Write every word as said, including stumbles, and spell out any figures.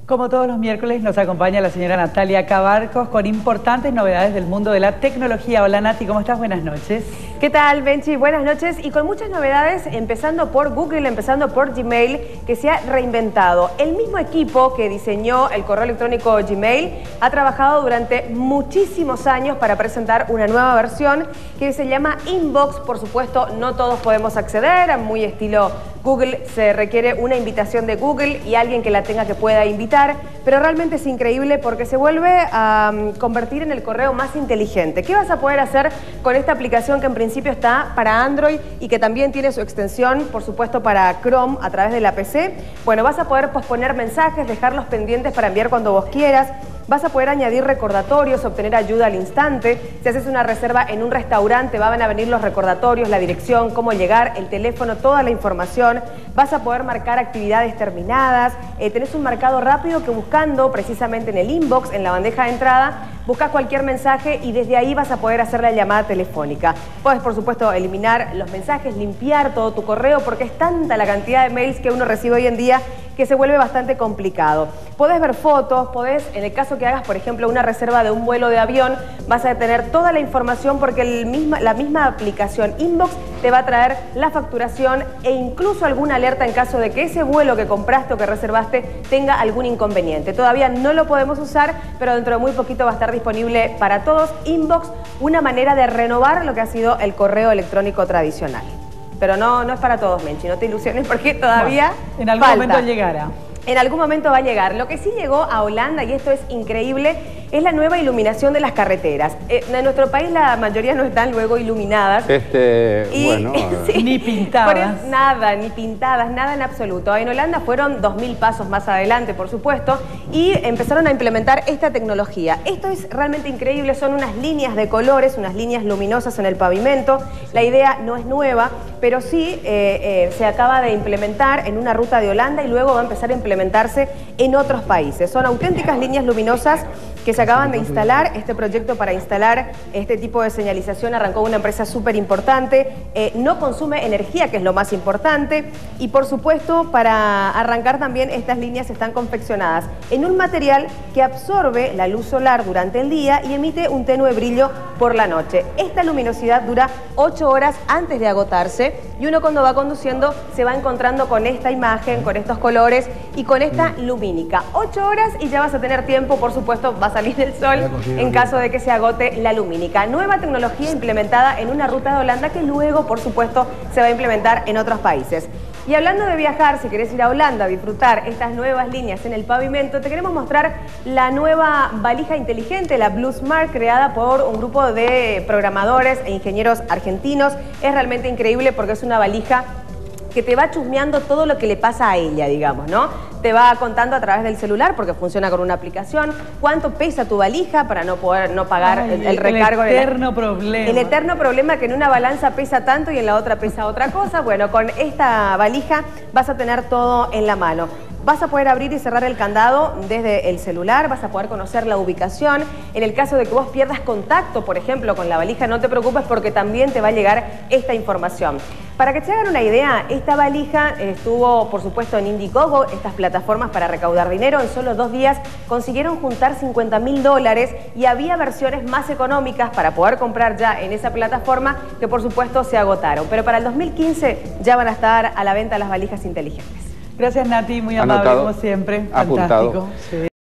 Como todos los miércoles nos acompaña la señora Natalia Cabarcos con importantes novedades del mundo de la tecnología. Hola Nati, ¿cómo estás? Buenas noches. ¿Qué tal, Benchi? Buenas noches y con muchas novedades, empezando por Google, empezando por Gmail, que se ha reinventado. El mismo equipo que diseñó el correo electrónico Gmail ha trabajado durante muchísimos años para presentar una nueva versión que se llama Inbox. Por supuesto, no todos podemos acceder, muy estilo Google, se requiere una invitación de Google y alguien que la tenga que pueda invitar, pero realmente es increíble porque se vuelve a um, convertir en el correo más inteligente. ¿Qué vas a poder hacer con esta aplicación que en principio está para Android y que también tiene su extensión, por supuesto, para Chrome a través de la P C? Bueno, vas a poder posponer mensajes, dejarlos pendientes para enviar cuando vos quieras. Vas a poder añadir recordatorios, obtener ayuda al instante. Si haces una reserva en un restaurante, van a venir los recordatorios, la dirección, cómo llegar, el teléfono, toda la información. Vas a poder marcar actividades terminadas. Eh, tenés un marcado rápido que buscando precisamente en el inbox, en la bandeja de entrada, buscas cualquier mensaje y desde ahí vas a poder hacer la llamada telefónica. Puedes, por supuesto, eliminar los mensajes, limpiar todo tu correo, porque es tanta la cantidad de mails que uno recibe hoy en día que se vuelve bastante complicado. Podés ver fotos, podés, en el caso que hagas, por ejemplo, una reserva de un vuelo de avión, vas a tener toda la información porque el misma, la misma aplicación Inbox te va a traer la facturación e incluso alguna alerta en caso de que ese vuelo que compraste o que reservaste tenga algún inconveniente. Todavía no lo podemos usar, pero dentro de muy poquito va a estar disponible para todos. Inbox, una manera de renovar lo que ha sido el correo electrónico tradicional. Pero no, no es para todos, Menchi, no te ilusiones porque todavía bueno, en algún falta. momento llegará. En algún momento va a llegar. Lo que sí llegó a Holanda, y esto es increíble, es la nueva iluminación de las carreteras. Eh, en nuestro país la mayoría no están luego iluminadas. Este, y, bueno... sí, ni pintadas. Por, nada, ni pintadas, nada en absoluto. En Holanda fueron dos mil pasos más adelante, por supuesto, y empezaron a implementar esta tecnología. Esto es realmente increíble, son unas líneas de colores, unas líneas luminosas en el pavimento. La idea no es nueva, pero sí eh, eh, se acaba de implementar en una ruta de Holanda y luego va a empezar a implementarse en otros países. Son auténticas líneas luminosas que se acaban de instalar. Este proyecto para instalar este tipo de señalización arrancó una empresa súper importante, eh, no consume energía, que es lo más importante, y por supuesto para arrancar también estas líneas están confeccionadas en un material que absorbe la luz solar durante el día y emite un tenue brillo por la noche. Esta luminosidad dura ocho horas antes de agotarse y uno cuando va conduciendo se va encontrando con esta imagen, con estos colores y con esta lumínica. ocho horas y ya vas a tener tiempo, por supuesto, va a salir el sol en caso de que se agote la lumínica. Nueva tecnología implementada en una ruta de Holanda que luego, por supuesto, se va a implementar en otros países. Y hablando de viajar, si querés ir a Holanda a disfrutar estas nuevas líneas en el pavimento, te queremos mostrar la nueva valija inteligente, la Blue Smart, creada por un grupo de programadores e ingenieros argentinos. Es realmente increíble porque es una valija que te va chusmeando todo lo que le pasa a ella, digamos, ¿no? Te va contando a través del celular, porque funciona con una aplicación, cuánto pesa tu valija para no poder no pagar Ay, el, el recargo. El eterno problema. El eterno problema que en una balanza pesa tanto y en la otra pesa otra cosa. Bueno, con esta valija vas a tener todo en la mano. Vas a poder abrir y cerrar el candado desde el celular, vas a poder conocer la ubicación. En el caso de que vos pierdas contacto, por ejemplo, con la valija, no te preocupes porque también te va a llegar esta información. Para que te hagan una idea, esta valija estuvo, por supuesto, en Indiegogo, estas plataformas para recaudar dinero. En solo dos días consiguieron juntar cincuenta mil dólares y había versiones más económicas para poder comprar ya en esa plataforma que, por supuesto, se agotaron. Pero para el dos mil quince ya van a estar a la venta las valijas inteligentes. Gracias, Nati, muy amable como siempre. Apuntado. Fantástico. Sí.